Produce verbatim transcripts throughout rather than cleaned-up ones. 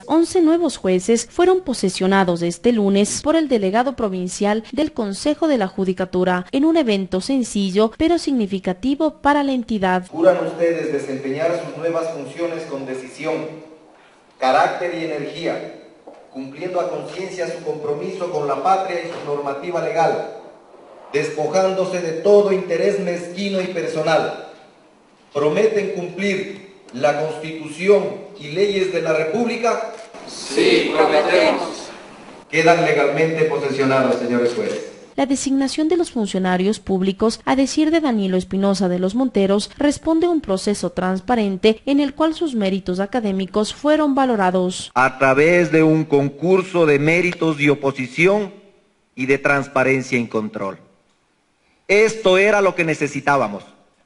once nuevos jueces fueron posesionados este lunes por el delegado provincial del Consejo de la Judicatura en un evento sencillo pero significativo para la entidad. Juran ustedes desempeñar sus nuevas funciones con decisión, carácter y energía, cumpliendo a conciencia su compromiso con la patria y su normativa legal, despojándose de todo interés mezquino y personal. ¿Prometen cumplir la Constitución y leyes de la República? Sí, prometemos. Quedan legalmente posesionados, señores jueces. La designación de los funcionarios públicos, a decir de Danilo Espinosa de los Monteros, responde a un proceso transparente en el cual sus méritos académicos fueron valorados. A través de un concurso de méritos y oposición y de transparencia y control. Esto era lo que necesitábamos.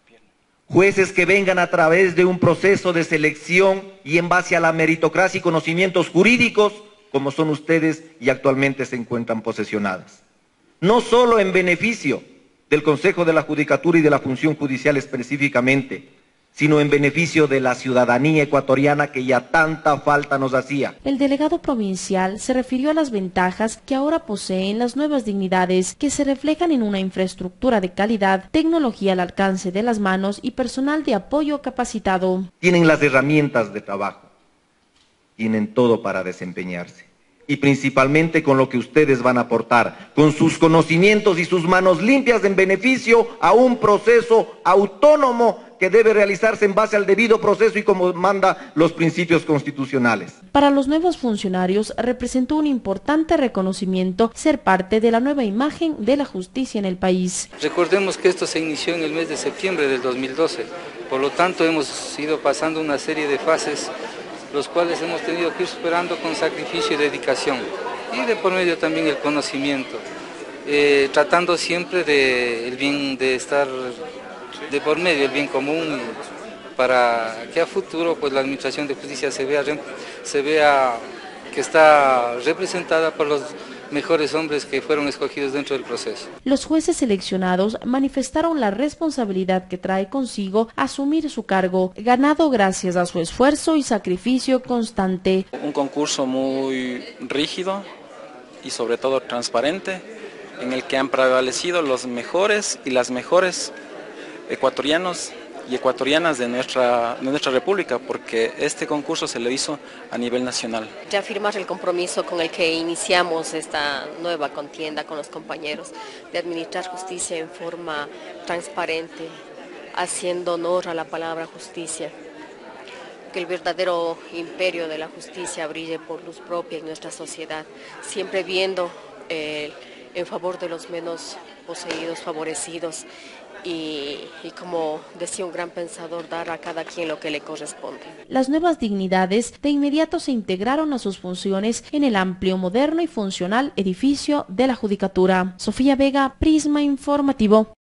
Jueces que vengan a través de un proceso de selección y en base a la meritocracia y conocimientos jurídicos, como son ustedes y actualmente se encuentran posesionadas. No solo en beneficio del Consejo de la Judicatura y de la función judicial específicamente, sino en beneficio de la ciudadanía ecuatoriana que ya tanta falta nos hacía. El delegado provincial se refirió a las ventajas que ahora poseen las nuevas dignidades que se reflejan en una infraestructura de calidad, tecnología al alcance de las manos y personal de apoyo capacitado. Tienen las herramientas de trabajo, tienen todo para desempeñarse. Y principalmente con lo que ustedes van a aportar, con sus conocimientos y sus manos limpias en beneficio a un proceso autónomo que debe realizarse en base al debido proceso y como manda los principios constitucionales. Para los nuevos funcionarios representó un importante reconocimiento ser parte de la nueva imagen de la justicia en el país. Recordemos que esto se inició en el mes de septiembre del dos mil doce, por lo tanto hemos ido pasando una serie de fases los cuales hemos tenido que ir superando con sacrificio y dedicación, y de por medio también el conocimiento, eh, tratando siempre de, el bien, de estar de por medio, el bien común, para que a futuro pues, la Administración de Justicia se vea, se vea que está representada por los mejores hombres que fueron escogidos dentro del proceso. Los jueces seleccionados manifestaron la responsabilidad que trae consigo asumir su cargo, ganado gracias a su esfuerzo y sacrificio constante. Un concurso muy rígido y sobre todo transparente, en el que han prevalecido los mejores y las mejores ecuatorianos y ecuatorianas de nuestra, de nuestra república, porque este concurso se lo hizo a nivel nacional. Reafirmar el compromiso con el que iniciamos esta nueva contienda con los compañeros de administrar justicia en forma transparente, haciendo honor a la palabra justicia. Que el verdadero imperio de la justicia brille por luz propia en nuestra sociedad, siempre viendo eh, en favor de los menos poseídos, favorecidos, Y, y como decía un gran pensador, dar a cada quien lo que le corresponde. Las nuevas dignidades de inmediato se integraron a sus funciones en el amplio, moderno y funcional edificio de la Judicatura. Sofía Vega, Prisma Informativo.